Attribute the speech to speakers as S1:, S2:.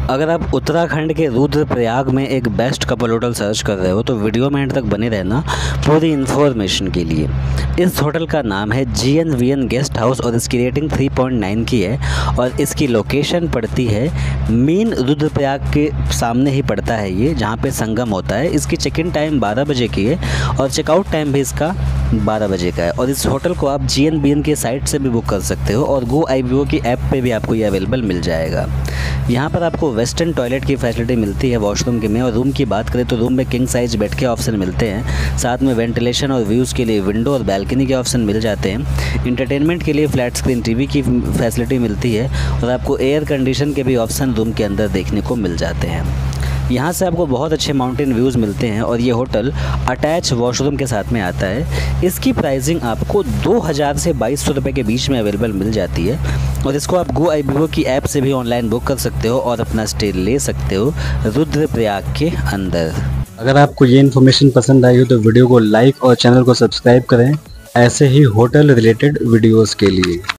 S1: अगर आप उत्तराखंड के रुद्रप्रयाग में एक बेस्ट कपल होटल सर्च कर रहे हो तो वीडियो में एंड तक बने रहना पूरी इन्फॉर्मेशन के लिए। इस होटल का नाम है GNVN गेस्ट हाउस और इसकी रेटिंग 3.9 की है और इसकी लोकेशन पड़ती है मेन रुद्रप्रयाग के सामने ही पड़ता है ये, जहाँ पे संगम होता है। इसकी चेक इन टाइम 12 बजे की है और चेकआउट टाइम भी इसका 12 बजे का है। और इस होटल को आप GNVN के साइट से भी बुक कर सकते हो और GoIBO की ऐप पे भी आपको ये अवेलेबल मिल जाएगा। यहाँ पर आपको वेस्टर्न टॉयलेट की फैसिलिटी मिलती है वॉशरूम के में। और रूम की बात करें तो रूम में किंग साइज बेड के ऑप्शन मिलते हैं, साथ में वेंटिलेशन और व्यूज़ के लिए विंडो और बैल्कनी के ऑप्शन मिल जाते हैं। इंटरटेनमेंट के लिए फ्लैट स्क्रीन टीवी की फैसिलिटी मिलती है और आपको एयर कंडीशन के भी ऑप्शन रूम के अंदर देखने को मिल जाते हैं। यहाँ से आपको बहुत अच्छे माउंटेन व्यूज़ मिलते हैं और ये होटल अटैच वॉशरूम के साथ में आता है। इसकी प्राइसिंग आपको 2000 से 2200 रुपये के बीच में अवेलेबल मिल जाती है और इसको आप GoIBO की ऐप से भी ऑनलाइन बुक कर सकते हो और अपना स्टे ले सकते हो रुद्रप्रयाग के अंदर।
S2: अगर आपको ये इन्फॉर्मेशन पसंद आई हो तो वीडियो को लाइक और चैनल को सब्सक्राइब करें ऐसे ही होटल रिलेटेड वीडियोज़ के लिए।